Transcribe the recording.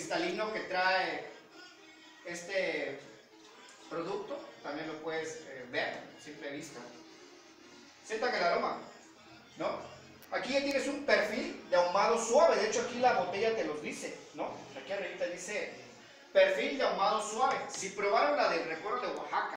cristalino que trae este producto, también lo puedes ver a simple vista. Sientan el aroma, ¿no? Aquí ya tienes un perfil de ahumado suave, de hecho aquí la botella te los dice, ¿no? Aquí arriba dice perfil de ahumado suave. Si probaron la del recuerdo de Oaxaca,